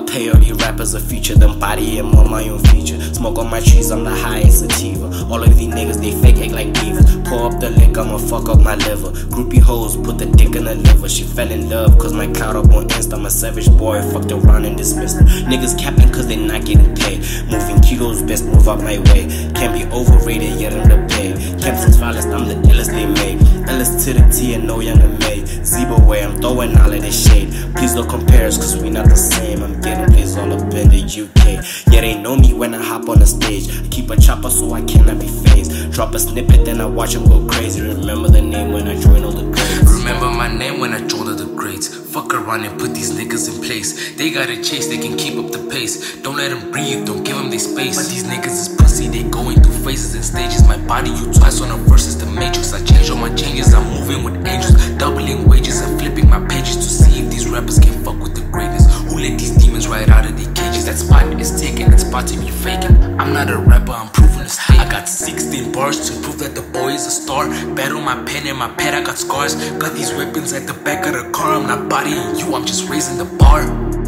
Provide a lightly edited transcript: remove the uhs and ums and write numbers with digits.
I pay all these rappers a feature, them body and on my own feature. Smoke on my trees, I'm the highest sativa. All of these niggas, they fake, act like divas. Pour up the lick, I'ma fuck up my liver. Groupie hoes, put the dick in the liver. She fell in love, cause my clout up on Insta. I'm a savage boy, fucked around and dismissed her. Niggas capping cause they not getting paid. Moving kilos, best move out my way. Can't be overrated, yet in the pay. Campson's violence, I'm the illest they made. Illest to the T and no younger made. Zebo way, I'm throwing all of this shade. Please don't compare us, cause we not the same. I'm getting plays all up in the UK. Yeah, they know me when I hop on the stage. I keep a chopper so I cannot be phased. Drop a snippet, then I watch them go crazy. Remember the name when I join all the grades. Remember my name when I joined all the grades. Fuck around and put these niggas in place. They gotta chase, they can keep up the pace. Don't let them breathe, don't give them their space. But these niggas is pussy, they going through phases and stages. My body, you twice on a versus the matrix. I change all my changes, I'm moving with angels. Doubling wages and flipping my pages to see if these rappers can fuck with the greatness. Who let these demons right out of their cages? That spot is taken, that spot to be faking. I'm not a rapper, I'm proving the state. I got 16 bars to prove that the boy is a star. Battle my pen and my pet, I got scars. Got these weapons at the back of the car. I'm not bodying you, I'm just raising the bar.